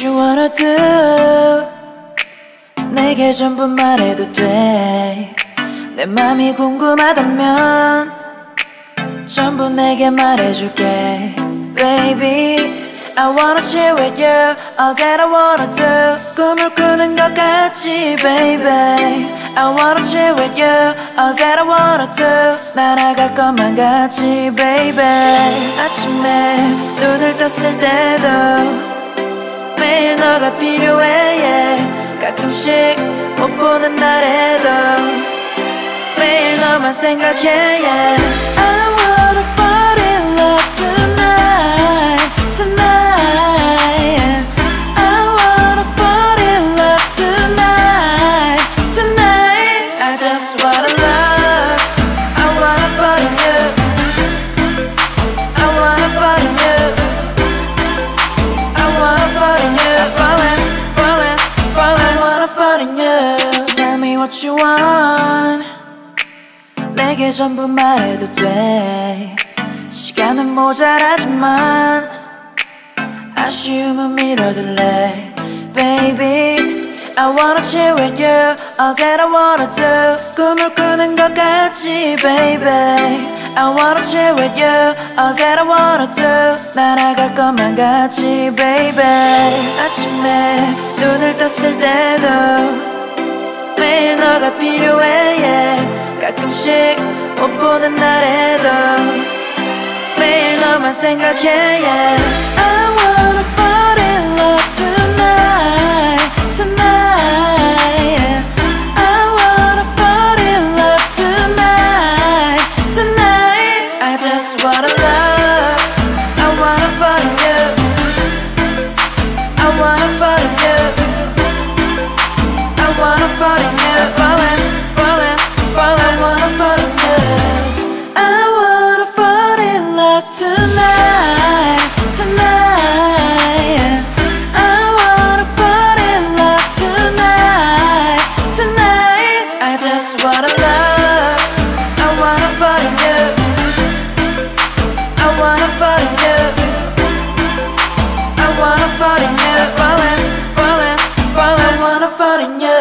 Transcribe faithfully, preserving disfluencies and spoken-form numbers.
you wanna do 내게 전부 말해도 돼 내 맘이 궁금하다면 전부 내게 말해줄게 Baby I wanna chill with you All that I wanna do 꿈을 꾸는 것 같지 baby I wanna chill with you All that I wanna do 날아갈 것만 같지 baby 아침에 눈을 떴을 때도 매일 너가 필요해 yeah. 가끔씩 못 보는 날에도 매일 너만 생각해 yeah. I wanna fall in love tonight Tonight I wanna fall in love tonight Tonight I just wanna love I wanna fall in you I wanna fall in you I wanna fall in you Falling, falling, falling I wanna fall in you Tell me what you want 내게 전부 말해도 돼 시간은 모자라지만 아쉬움은 밀어둘래 Baby I wanna chill with you All that I wanna do 꿈을 꾸는 것 같지 baby I wanna chill with you All that I wanna do 날아갈 것만 같지 baby 아침에 눈을 떴을 때도 매일 너가 필요해 yeah. 가끔씩 못 보는 날에도 매일 너만 생각해 yeah. I wanna fall in love tonight Tonight I wanna fall in love tonight Tonight I just wanna love I wanna fall in you I wanna fall in you I wanna fall in you Falling, falling, falling I wanna fall in you I wanna fall in love tonight Tonight I wanna fall in love tonight Tonight I just wanna love I wanna fall in you I wanna fall in you I wanna fall in you Falling, falling, falling I wanna fall in you